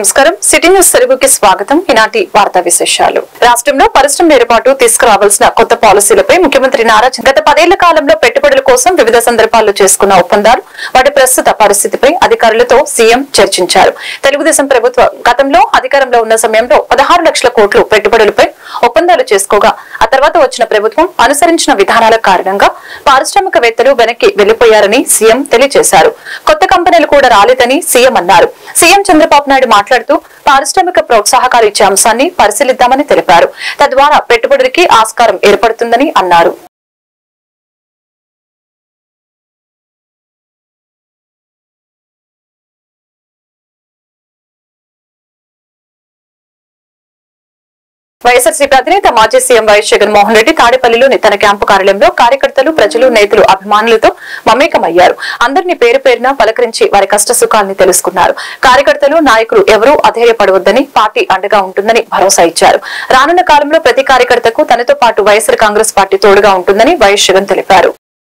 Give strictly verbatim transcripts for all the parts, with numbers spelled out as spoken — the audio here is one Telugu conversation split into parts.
నమస్కారం సిటీ న్యూస్ తెలుగుకి స్వాగతం. ఈనాటి వార్తా విశేషాలు. రాష్ట్రంలో పరిశ్రమల ఏర్పాటు తీసుకురావాల్సిన కొత్త పాలసీలపై ముఖ్యమంత్రి నారా గత పదేళ్ల కాలంలో పెట్టుబడుల కోసం వివిధ సందర్భాల్లో చేసుకున్న ఒప్పందాలు, వాటి ప్రస్తుత పరిస్థితిపై అధికారులతో సీఎం చర్చించారు. తెలుగుదేశం ప్రభుత్వం గతంలో అధికారంలో ఉన్న సమయంలో పదహారు లక్షల కోట్లు పెట్టుబడులపై ఒప్పందాలు చేసుకోగా ఆ తర్వాత వచ్చిన ప్రభుత్వం అనుసరించిన విధానాల కారణంగా పారిశ్రామికవేత్తలు వెనక్కి వెళ్లిపోయారని సీఎం తెలియజేశారు. కొత్త కంపెనీలు కూడా రాలేదని సీఎం అన్నారు. సీఎం చంద్రబాబు నాయుడు మాట్లాడుతూ పారిశ్రామిక ప్రోత్సాహకాలు ఇచ్చే అంశాన్ని పరిశీలిద్దామని తెలిపారు. తద్వారా పెట్టుబడులకి ఆస్కారం ఏర్పడుతుందని అన్నారు. వైఎస్ఆర్సీపీ అధినేత మాజీ సీఎం వైఎస్ జగన్మోహన్ రెడ్డి తాడేపల్లిలోని తన క్యాంపు కార్యాలయంలో కార్యకర్తలు, ప్రజలు, నేతలు, అభిమానులతో మమేకమయ్యారు. అందరినీ పేరు పేరున పలకరించి వారి కష్ట సుఖాలను తెలుసుకున్నారు. కార్యకర్తలు, నాయకులు ఎవరూ అధైర్యపడవద్దని, పార్టీ అండగా ఉంటుందని భరోసా ఇచ్చారు. రానున్న కాలంలో ప్రతి కార్యకర్తకు తనతో పాటు వైఎస్ఆర్ కాంగ్రెస్ పార్టీ తోడుగా ఉంటుందని వైఎస్ జగన్ తెలిపారు.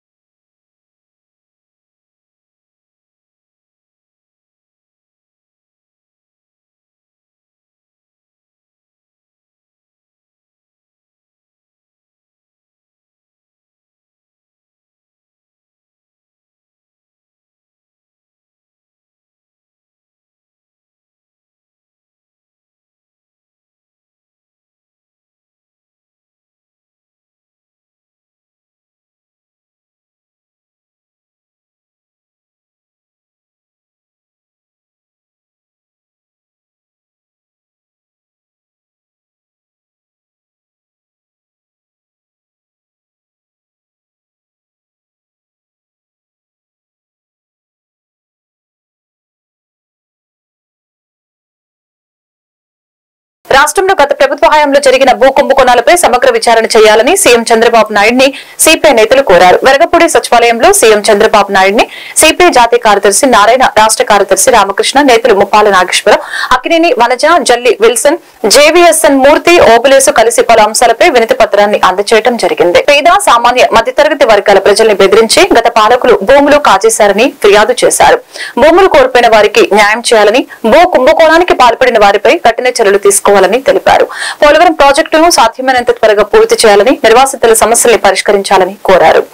రాష్ట్రంలో గత ప్రభుత్వ హయాంలో జరిగిన భూ కుంభకోణాలపై సమగ్ర విచారణ చేయాలని సీఎం చంద్రబాబు నాయుడిని సిపిఐ నేతలు కోరారు. వెరగపూడి సచివాలయంలో సీఎం చంద్రబాబు నాయుడిని సిపిఐ జాతీయ కార్యదర్శి నారాయణ, రాష్ట్ర కార్యదర్శి రామకృష్ణ, నేతలు ముప్పాల నాగేశ్వరరావు, అక్కినేని వనజ, జల్లి విల్సన్, జేవీఎస్ఎన్ మూర్తి, ఓబులేసు కలిసి పలు అంశాలపై వినతి పత్రాన్ని అందజేయడం జరిగింది. పేద, సామాన్య, మధ్యతరగతి వర్గాల ప్రజల్ని బెదిరించి గత పాలకులు భూములు కాజేశారని ఫిర్యాదు చేశారు. భూములు కోల్పోయిన వారికి న్యాయం చేయాలని, భూ కుంభకోణానికి పాల్పడిన వారిపై కఠిన చర్యలు తీసుకోవాలని తెలిపారు. పోలవరం ప్రాజెక్టును సాధ్యమైనంత త్వరగా పూర్తి చేయాలని, నిర్వాసితుల సమస్యల్ని పరిష్కరించాలని కోరారు.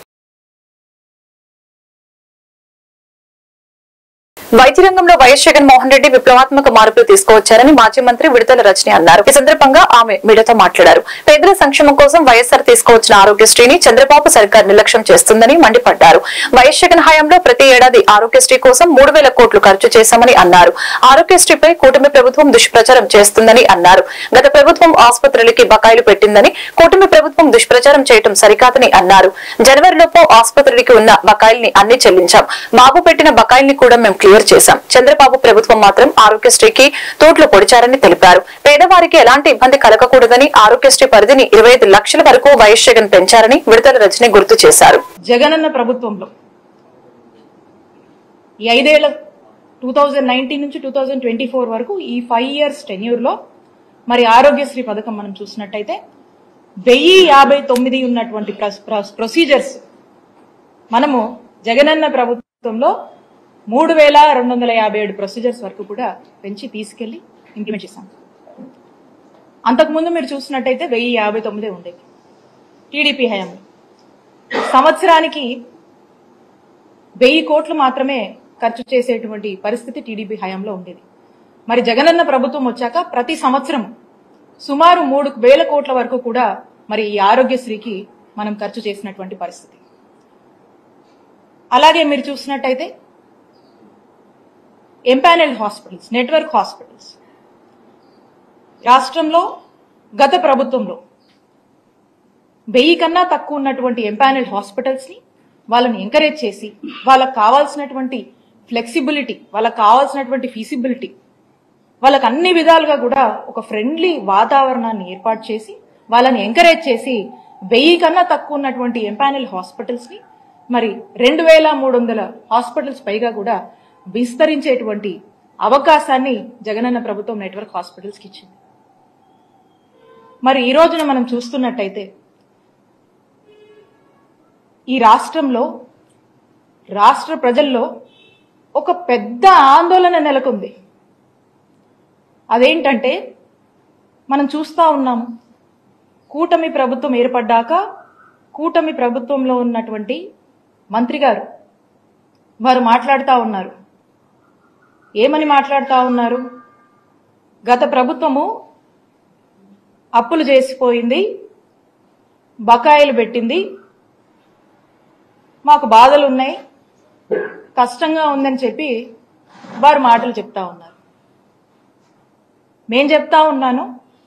వైద్య రంగంలో వైఎస్ జగన్మోహన్ రెడ్డి విప్లవాత్మక మార్పులు తీసుకువచ్చారని మాజీ మంత్రి విడుదల రజని అన్నారు. ఈ సందర్భంగా ఆమె మీడియాతో మాట్లాడారు. పేదల సంక్షేమం కోసం వైఎస్ఆర్ తీసుకువచ్చిన ఆరోగ్యశ్రీని చంద్రబాబు సర్కార్ నిర్లక్ష్యం చేస్తుందని మండిపడ్డారు. వైఎస్ జగన్ హయాంలో ప్రతి ఏడాది ఆరోగ్యశ్రీ కోసం మూడు వేల కోట్లు ఖర్చు చేశామని అన్నారు. ఆరోగ్యశ్రీపై కూటమి ప్రభుత్వం దుష్ప్రచారం చేస్తుందని అన్నారు. గత ప్రభుత్వం ఆసుపత్రులకి బకాయిలు పెట్టిందని, కూటమి ప్రభుత్వం దుష్ప్రచారం చేయడం సరికాదని అన్నారు. జనవరిలోపు ఆసుపత్రులకి ఉన్న బకాయిల్ని అన్ని చెల్లించాం. బాబు పెట్టిన బకాయిల్ని కూడా మేము క్లియర్ చేశాం. చంద్రబాబు ప్రభుత్వం మాత్రం ఆరోగ్యశ్రీకి తోట్లు పొడిచారని తెలిపారు. పేదవారికి ఎలాంటి ఇబ్బంది కలగకూడదని ఆరోగ్యశ్రీ పరిధిని ఇరవై ఐదు లక్షల వరకు వైఎస్ జగన్ పెంచారని విడుదల రజని గుర్తు చేశారు. జగనన్న ప్రభుత్వంలో ఈ ఐదేళ్ల టూ థౌజండ్ నైన్టీన్ నుంచి టూ థౌజండ్ ట్వంటీ ఫోర్ వరకు ఈ ఫైవ్ ఇయర్స్ టెన్యూర్ లో మరి ఆరోగ్యశ్రీ పథకం మనం చూసినట్టయితే వెయ్యి యాభై తొమ్మిది ఉన్నటువంటి ప్రొసీజర్స్ మనము జగనన్న ప్రభుత్వంలో మూడు వేల రెండు వందల యాభై ఏడు ప్రొసీజర్స్ వరకు కూడా పెంచి తీసుకెళ్లి ఇంప్లిమెంట్ చేశాం. అంతకుముందు మీరు చూసినట్టయితే వెయ్యి యాభై తొమ్మిదే ఉండేది టీడీపీ హయాంలో. సంవత్సరానికి వెయ్యి కోట్లు మాత్రమే ఖర్చు చేసేటువంటి పరిస్థితి టీడీపీ హయాంలో ఉండేది. మరి జగనన్న ప్రభుత్వం వచ్చాక ప్రతి సంవత్సరం సుమారు మూడు వేల కోట్ల వరకు కూడా మరి ఈ ఆరోగ్యశ్రీకి మనం ఖర్చు చేసినటువంటి పరిస్థితి. అలాగే మీరు చూసినట్టయితే ఎంపానెల్డ్ హాస్పిటల్స్, నెట్వర్క్ హాస్పిటల్స్ రాష్ట్రంలో గత ప్రభుత్వంలో వెయ్యి కన్నా తక్కువ ఉన్నటువంటి ఎంపానెల్డ్ హాస్పిటల్స్ ని వాళ్ళని ఎంకరేజ్ చేసి వాళ్ళకు కావాల్సినటువంటి ఫ్లెక్సిబిలిటీ, వాళ్ళకు కావాల్సినటువంటి ఫీసిబిలిటీ, వాళ్ళకు అన్ని విధాలుగా కూడా ఒక ఫ్రెండ్లీ వాతావరణాన్ని ఏర్పాటు చేసి వాళ్ళని ఎంకరేజ్ చేసి వెయ్యి కన్నా తక్కువ ఉన్నటువంటి ఎంపానెల్ హాస్పిటల్స్ ని మరి రెండు వేల మూడు వందల హాస్పిటల్స్ పైగా కూడా విస్తరించేటువంటి అవకాశాన్ని జగనన్న ప్రభుత్వం నెట్వర్క్ హాస్పిటల్స్ కి ఇచ్చింది. మరి ఈ రోజున మనం చూస్తున్నట్టయితే ఈ రాష్ట్రంలో రాష్ట్ర ప్రజల్లో ఒక పెద్ద ఆందోళన నెలకొంది. అదేంటంటే మనం చూస్తా ఉన్నాము, కూటమి ప్రభుత్వం ఏర్పడ్డాక కూటమి ప్రభుత్వంలో ఉన్నటువంటి మంత్రి గారు వారు మాట్లాడుతూ ఉన్నారు. ఏమని మాట్లాడుతూ ఉన్నారు? గత ప్రభుత్వము అప్పులు చేసిపోయింది, బకాయిలు పెట్టింది, మాకు బాధలు ఉన్నాయి, కష్టంగా ఉందని చెప్పి వారు మాటలు చెప్తా ఉన్నారు. నేను చెప్తా ఉన్నాను,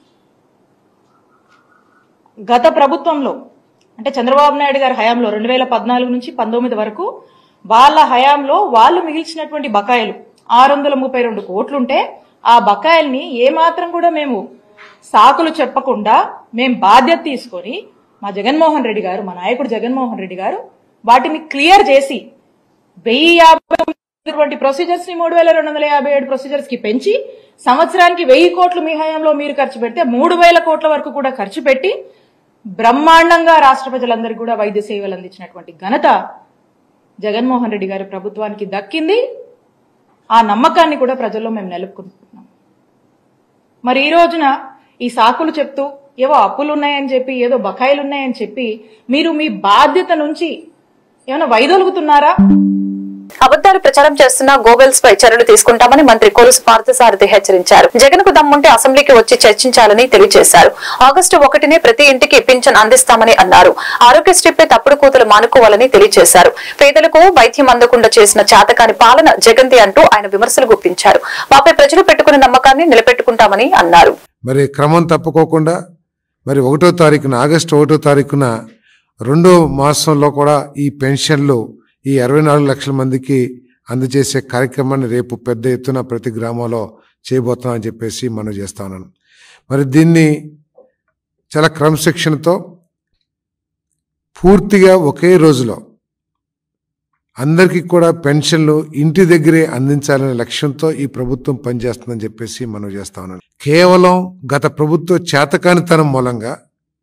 గత ప్రభుత్వంలో అంటే చంద్రబాబు నాయుడు గారి హయాంలో రెండు వేల పద్నాలుగు నుంచి పంతొమ్మిది వరకు వాళ్ళ హయాంలో వాళ్ళు మిగిల్చినటువంటి బకాయిలు ఆరు వందల ముప్పై రెండు కోట్లుంటే ఆ బకాయిల్ని ఏమాత్రం కూడా మేము సాకులు చెప్పకుండా మేము బాధ్యత తీసుకొని మా జగన్మోహన్ రెడ్డి గారు, మా నాయకుడు జగన్మోహన్ రెడ్డి గారు వాటిని క్లియర్ చేసి వెయ్యి యాభై ప్రొసీజర్స్ ని మూడు వేల రెండు వందల యాభై ఏడు ప్రొసీజర్స్ కి పెంచి సంవత్సరానికి వెయ్యి కోట్లు మీ హయాంలో మీరు ఖర్చు పెడితే మూడు వేల కోట్ల వరకు కూడా ఖర్చు పెట్టి బ్రహ్మాండంగా రాష్ట్ర ప్రజలందరికీ కూడా వైద్య సేవలు అందించినటువంటి ఘనత జగన్మోహన్ రెడ్డి గారి ప్రభుత్వానికి దక్కింది. ఆ నమ్మకాన్ని కూడా ప్రజల్లో మేము నిలుపుకుంటున్నాం. మరి ఈ రోజున ఈ సాకులు చెప్తూ ఏవో అప్పులు ఉన్నాయని చెప్పి ఏదో బకాయిలు ఉన్నాయని చెప్పి మీరు మీ బాధ్యత నుంచి ఏమైనా వైదొలుగుతున్నారా? అబద్దాలు ప్రచారం చేస్తున్న గోవెల్స్ పై చర్యలు తీసుకుంటామని మంత్రి కొలుసు పార్థసారథి హెచ్చరించారు. జగన్ కు దమ్ముంటే అసెంబ్లీకి వచ్చి చర్చించాలని తెలియజేశారు. ఆగస్టు ఒకటినే ప్రతి ఇంటికి పింఛన్ అందిస్తామని అన్నారు. ఆరోగ్యశ్రీపై తప్పుడు కూతులు మానుకోవాలని తెలియజేశారు. పేదలకు వైద్యం అందకుండా చేసిన చేతకాని పాలన జగన్ది అంటూ ఆయన విమర్శలు గుప్పించారు. మాపై ప్రజలు పెట్టుకున్న నమ్మకాన్ని నిలబెట్టుకుంటామని అన్నారు. మరి క్రమం తప్పుకోకుండా మరి ఒకటో తారీఖున ఆగస్టు ఒకటో తారీఖున రెండో మాసంలో కూడా ఈ పెన్షన్లు ఈ అరవై నాలుగు లక్షల మందికి అందజేసే కార్యక్రమాన్ని రేపు పెద్ద ఎత్తున ప్రతి గ్రామంలో చేయబోతున్నామని చెప్పేసి మనం చేస్తా ఉన్నాను. మరి దీన్ని చాలా క్రమశిక్షణతో పూర్తిగా ఒకే రోజులో అందరికీ కూడా పెన్షన్లు ఇంటి దగ్గరే అందించాలనే లక్ష్యంతో ఈ ప్రభుత్వం పనిచేస్తుందని చెప్పేసి మనం చేస్తా ఉన్నాను. కేవలం గత ప్రభుత్వ చేతకానితనం మూలంగా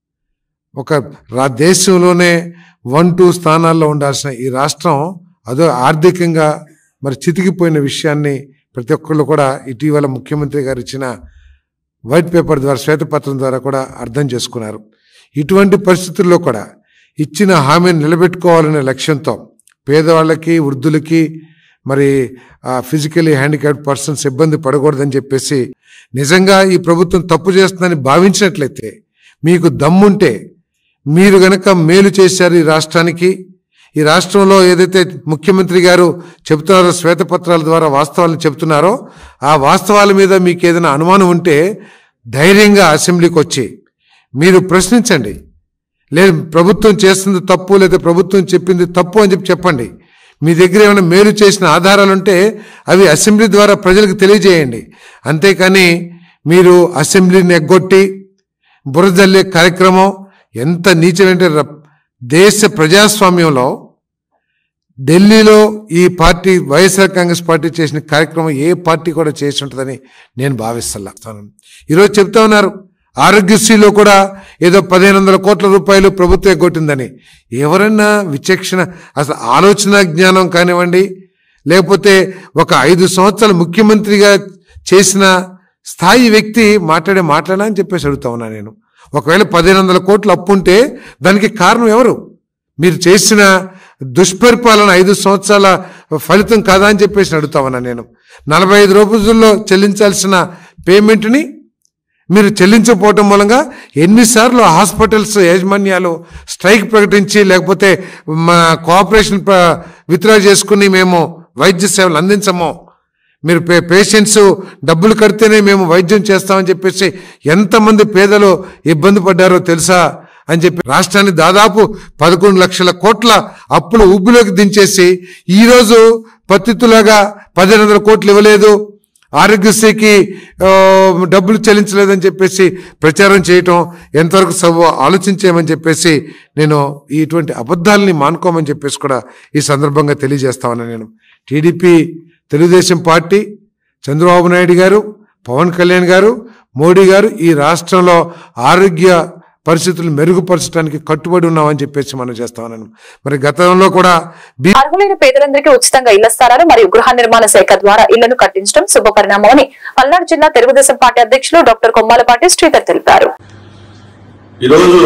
ఒక రా దేశంలోనే వన్ టూ స్థానాల్లో ఉండాల్సిన ఈ రాష్ట్రం అదో ఆర్థికంగా మరి చితికిపోయిన విషయాన్ని ప్రతి ఒక్కళ్ళు కూడా ఇటీవల ముఖ్యమంత్రి గారు ఇచ్చిన వైట్ పేపర్ ద్వారా శ్వేతపత్రం ద్వారా కూడా అర్థం చేసుకున్నారు. ఇటువంటి పరిస్థితుల్లో కూడా ఇచ్చిన హామీని నిలబెట్టుకోవాలనే లక్ష్యంతో పేదవాళ్ళకి, వృద్ధులకి, మరి ఫిజికలీ హ్యాండిక్యాప్డ్ పర్సన్స్ ఇబ్బంది పడకూడదని చెప్పేసి నిజంగా ఈ ప్రభుత్వం తప్పు చేస్తుందని భావించినట్లయితే మీకు దమ్ముంటే మీరు గనక మేలు చేశారు ఈ రాష్ట్రానికి, ఈ రాష్ట్రంలో ఏదైతే ముఖ్యమంత్రి గారు చెబుతున్నారో శ్వేతపత్రాల ద్వారా వాస్తవాలను చెబుతున్నారో ఆ వాస్తవాల మీద మీకు ఏదైనా అనుమానం ఉంటే ధైర్యంగా అసెంబ్లీకి వచ్చి మీరు ప్రశ్నించండి. లేదు ప్రభుత్వం చేస్తుంది తప్పు, లేదా ప్రభుత్వం చెప్పింది తప్పు అని చెప్పి చెప్పండి. మీ దగ్గర ఏమైనా మేలు చేసిన ఆధారాలు ఉంటే అవి అసెంబ్లీ ద్వారా ప్రజలకు తెలియజేయండి. అంతేకాని మీరు అసెంబ్లీని ఎగ్గొట్టి బురదల్లే కార్యక్రమం ఎంత నీచమంటే దేశ ప్రజాస్వామ్యంలో ఢిల్లీలో ఈ పార్టీ వైఎస్ఆర్ కాంగ్రెస్ పార్టీ చేసిన కార్యక్రమం ఏ పార్టీ కూడా చేసి ఉంటుందని నేను భావిస్తున్నాను. ఈరోజు చెప్తా ఉన్నారు ఆరోగ్యశ్రీలో కూడా ఏదో పదిహేను వందల కోట్ల రూపాయలు ప్రభుత్వం ఎగ్గొట్టిందని. ఎవరన్నా విచక్షణ, అసలు ఆలోచన జ్ఞానం కానివ్వండి, లేకపోతే ఒక ఐదు సంవత్సరాలు ముఖ్యమంత్రిగా చేసిన స్థాయి వ్యక్తి మాట్లాడే మాట్లాడా అని చెప్పేసి అడుగుతా ఉన్నా నేను. ఒకవేళ పదిహేను వందల కోట్లు అప్పు ఉంటే దానికి కారణం ఎవరు? మీరు చేసిన దుష్పరిపాలన ఐదు సంవత్సరాల ఫలితం కాదా అని చెప్పేసి అడుగుతా ఉన్నా నేను. నలభై ఐదు రోజుల్లో చెల్లించాల్సిన పేమెంట్ని మీరు చెల్లించకపోవటం మూలంగా ఎన్నిసార్లు హాస్పిటల్స్ యాజమాన్యాలు స్ట్రైక్ ప్రకటించి లేకపోతే మా కోఆపరేషన్ విత్డ్రా చేసుకుని మేము వైద్య సేవలు అందించము, మీరు పే పేషెంట్స్ డబ్బులు కడితేనే మేము వైద్యం చేస్తామని చెప్పేసి ఎంతమంది పేదలు ఇబ్బంది పడ్డారో తెలుసా అని చెప్పి రాష్ట్రాన్ని దాదాపు పదకొండు లక్షల కోట్ల అప్పుల ఊబిలోకి దించేసి ఈరోజు పత్తితులాగా పదిహేను వందల కోట్లు ఇవ్వలేదు, ఆరోగ్యశ్రీకి డబ్బులు చెల్లించలేదని చెప్పేసి ప్రచారం చేయటం ఎంతవరకు సబ్ ఆలోచించేయమని చెప్పేసి నేను ఇటువంటి అబద్ధాలని మానుకోమని చెప్పేసి కూడా ఈ సందర్భంగా తెలియజేస్తా ఉన్నాను. నేను టీడీపీ, తెలుగుదేశం పార్టీ, చంద్రబాబు నాయుడు గారు, పవన్ కళ్యాణ్ గారు, మోడీ గారు ఈ రాష్ట్రంలో ఆరోగ్య పరిస్థితులు మెరుగుపరచడానికి కట్టుబడి ఉన్నామని చెప్పేసి మనం చేస్తా ఉన్నాను. మరి గతంలో కూడా అర్హులైన పేదలందరికీ ఉచితంగా ఇళ్ల స్థలాలు మరియు గృహ నిర్మాణ శాఖ ద్వారా ఇళ్లను కట్టించడం శుభ పరిణామమని పల్నాడు జిల్లా తెలుగుదేశం పార్టీ అధ్యక్షులు డాక్టర్ కొమ్మాలపాటి శ్రీధర్ తెలిపారు. ఈరోజు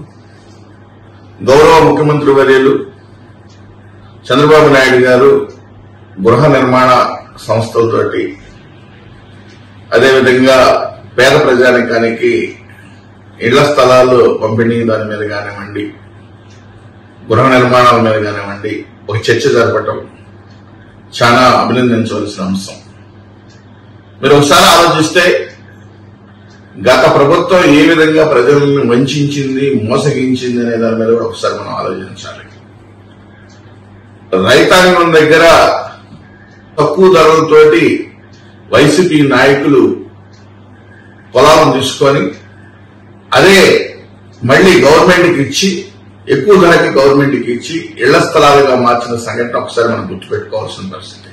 గౌరవ ముఖ్యమంత్రి వర్యులు చంద్రబాబు నాయుడు గారు గృహ నిర్మాణ సంస్థలతోటి అదేవిధంగా పేద ప్రజానికానికి ఇళ్ల స్థలాలు పంపిణీ దాని మీద కానివ్వండి, గృహ నిర్మాణాల మీద కానివ్వండి ఒక చర్చ జరపటం చాలా అభినందించవలసిన అంశం. మీరు ఒకసారి ఆలోచిస్తే గత ప్రభుత్వం ఏ విధంగా ప్రజలను వంచింది, మోసగించింది అనే దాని మీద కూడా ఒకసారి మనం ఆలోచించాలి. రైతాంగం దగ్గర తక్కువ ధరలతోటి వైసీపీ నాయకులు పొలాలను తీసుకొని అదే మళ్లీ గవర్నమెంట్కి ఇచ్చి ఎక్కువ ధరకి గవర్నమెంట్కి ఇచ్చి ఇళ్ల స్థలాలుగా మార్చిన సంఘటన ఒకసారి మనం గుర్తుపెట్టుకోవాల్సిన పరిస్థితి.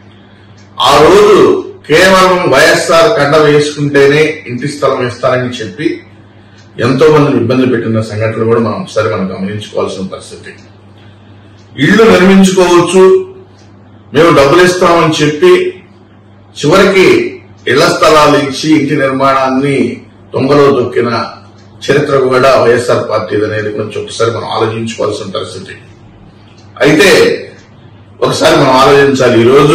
ఆ రోజు కేవలం వైఎస్ఆర్ కండ వేసుకుంటేనే ఇంటి స్థలం ఇస్తారని చెప్పి ఎంతో మందిని ఇబ్బంది పెట్టిన సంఘటనలు కూడా మనం ఒకసారి మనం గమనించుకోవాల్సిన పరిస్థితి. ఇళ్లు నిర్మించుకోవచ్చు, మేము డబ్బులు ఇస్తామని చెప్పి చివరికి ఇళ్ల స్థలాలు ఇచ్చి ఇంటి నిర్మాణాన్ని దొంగలో దొక్కిన చరిత్ర కూడా వైఎస్ఆర్ పార్టీ అనేది కొంచెం ఒకసారి మనం ఆలోచించుకోవాల్సిన పరిస్థితి. అయితే ఒకసారి మనం ఆలోచించాలి. ఈరోజు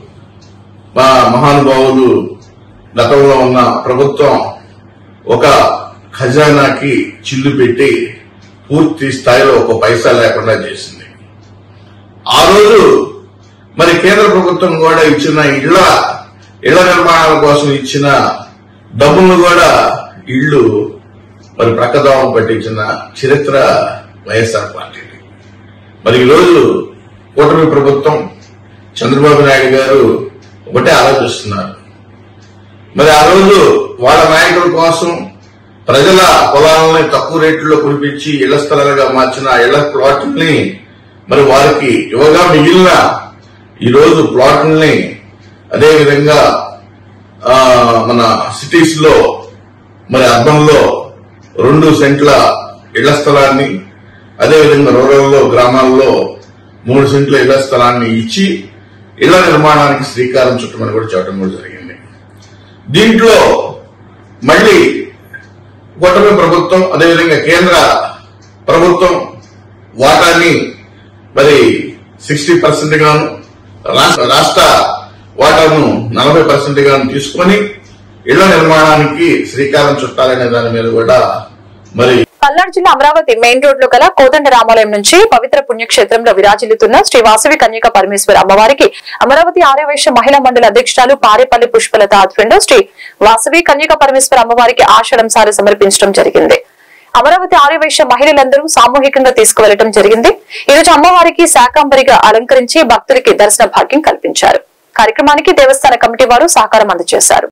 మా మహానుభావులు గతంలో ఉన్న ప్రభుత్వం ఒక ఖజానాకి చిల్లు పెట్టి పూర్తి స్థాయిలో ఒక పైసా లేకుండా చేసింది. ఆ రోజు మరి కేంద్ర ప్రభుత్వం కూడా ఇచ్చిన ఇళ్ల ఇళ్ల నిర్మాణాల కోసం ఇచ్చిన డబ్బును కూడా ఇళ్లు మరి ప్రక్కదోవం పట్టించిన చరిత్ర వైఎస్ఆర్ పార్టీది. మరి ఈరోజు కూటమి ప్రభుత్వం చంద్రబాబు నాయుడు గారు ఒకటే ఆలోచిస్తున్నారు. మరి ఆ రోజు వాళ్ళ నాయకుల కోసం ప్రజల పొలాలని తక్కువ రేట్లలో కురిపించి ఇళ్ల స్థలాలుగా మార్చిన ఇళ్ల ప్లాట్లని మరి వారికి ఇవ్వగా మిగిలిన ఈరోజు ప్లాట్లని అదేవిధంగా మన సిటీస్ లో మరి అర్బన్ లో రెండు సెంట్ల ఇళ్ల స్థలాన్ని అదేవిధంగా రూరల్లో గ్రామాల్లో మూడు సెంట్ల ఇళ్ల స్థలాన్ని ఇచ్చి ఇళ్ల నిర్మాణానికి శ్రీకారం చుట్టమని కూడా చెప్పడం కూడా జరిగింది. దీంట్లో మళ్లీ కూటమి ప్రభుత్వం అదేవిధంగా కేంద్ర ప్రభుత్వం వాటాన్ని మరి సిక్స్టీ పర్సెంట్ గాను రాష్ట్ర వాటాను నలభై పర్సెంట్ గాను తీసుకుని ఇళ్ల నిర్మాణానికి శ్రీకారం చుట్టాలనే దాని మీద కూడా మరి పల్నాడు జిల్లా అమరావతి మెయిన్ రోడ్ లో గల కోదండ రామాలయం నుంచి పవిత్ర పుణ్యక్షేత్రంలో విరాజిల్లుతున్న శ్రీ వాసవి కన్యక పరమేశ్వర అమ్మవారికి అమరావతి ఆర్యవైశ్య మహిళా మండలి అధ్యక్షురాలు పారేపల్లి పుష్పలత ఆధ్వర్యంలో శ్రీ వాసవి కన్యక పరమేశ్వర అమ్మవారికి ఆషాఢంసారి సమర్పించడం జరిగింది. అమరావతి ఆర్యవైశ్య మహిళలందరూ సామూహికంగా తీసుకువెళ్లడం జరిగింది. ఈ రోజు అమ్మవారికి శాకాంబరిగా అలంకరించి భక్తులకి దర్శన భాగ్యం కల్పించారు. కార్యక్రమానికి దేవస్థాన కమిటీ వారు సహకారం అందజేశారు.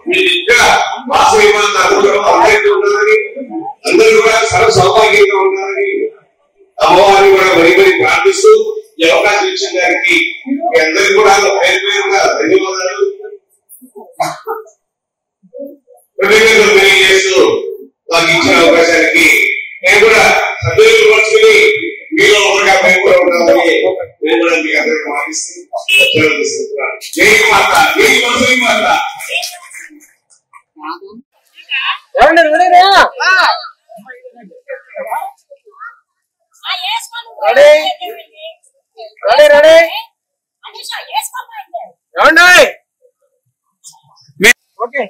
అందరూ కూడా సర్వ సౌభాగ్యంగా ఉన్నారని అమ్మవారిని కూడా మరీ మరీ ప్రార్థిస్తూ ఈ అవకాశం ఇచ్చిన గారికి మీ అందరికీ కూడా పేరు పేరుగా ధన్యవాదాలు కృతజ్ఞతలు తెలియజేస్తూ మాకు ఇచ్చిన అవకాశానికి నేను కూడా సభ్యులు పంచుకుని మీలో ఒకటిగా మేము కూడా ఉన్నామని నేను కూడా మీకు అందరికీ భావిస్తూ జై మాత జై వాసవి మాత. ఓకే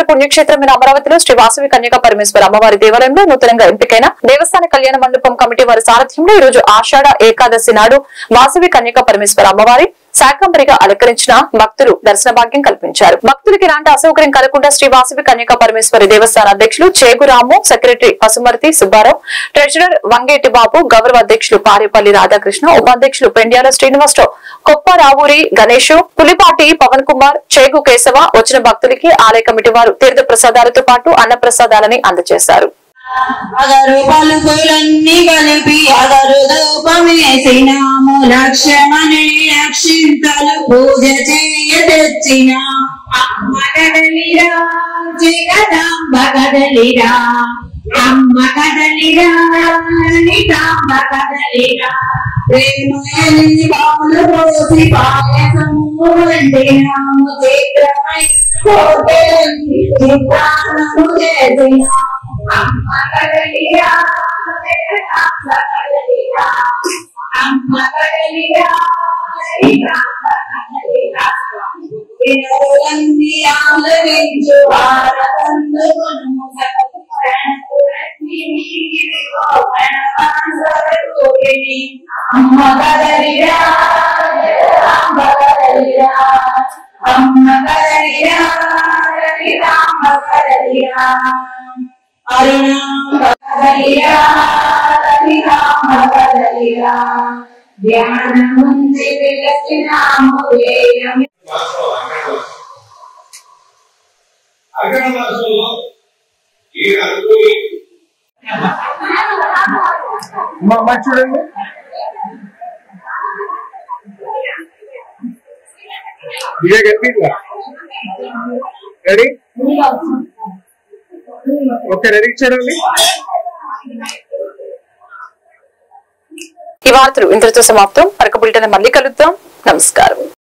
పుణ్యక్షేత్రమైన అమరావతిలో శ్రీ వాసవి కన్యకా పరమేశ్వర అమ్మవారి దేవాలయంలో నూతనంగా ఎంపికైన దేవస్థాన కళ్యాణ మండపం కమిటీ వారి సారథ్యంలో ఈ రోజు ఆషాఢ ఏకాదశి నాడు వాసవి కన్యకా పరమేశ్వర అమ్మవారి శాకంబరిగా అలంకరించిన భక్తులు దర్శన భాగ్యం కల్పించారు. భక్తులకి ఎలాంటి అసౌకర్యం కలగకుండా శ్రీ వాసవి కన్యకా పరమేశ్వరి దేవస్థాన అధ్యక్షులు చేగురాము, సెక్రటరీ పసుమర్తి సుబ్బారావు, ట్రెజరర్ వంగేటి బాబు, గౌరవ అధ్యక్షులు పారేపల్లి రాధాకృష్ణ, ఉపాధ్యక్షులు పెండ్యాల శ్రీనివాసరావు, కొప్పారావూరి గణేష్, పులిపాటి పవన్ కుమార్, చేగు కేశవ వచ్చిన భక్తులకి ఆలయ కమిటీ వారు తీర్థ ప్రసాదాలతో పాటు అన్న ప్రసాదాలని అందజేశారు. అగరు పలుకులన్నీ కలిపి అగరు దూపమేసినాము లక్ష్మణి లక్షింతలు పూజ చేయ తెచ్చిన అమ్మ కదలిరా జగదాంబ కదలిరా అమ్మ కదలిరా లలితాంబ కదలిరా ప్రేమయని బాలు పోసి పాయసము వండినాము చిత్రమై కోటెలని చిత్రాన్నము చేసినా అమ్మ కదలిరా అమ్మ కదలిరా అమ్మ కదలిరా లలితాంబ కదలిరా వినోదన్ని ఆలరించు భారతందుకును అమ్మ కదలిరా అమ్మ కదలిరా అమ్మ కదలిరా లలితాంబ కదలిరా అరుణాంబ కదలిరా లలితాంబ కదలిరా ధ్యానముంచి విలసినాము వేయం అగ్రహ మాసంలో ఈ అనుకూలి మా చూడండి రెడీ ఓకే రెడీ చూడండి. ఈ వార్తలు ఇంతటితో సమాప్తం. పరక బులెటిన్ మళ్ళీ కలుద్దాం. నమస్కారం.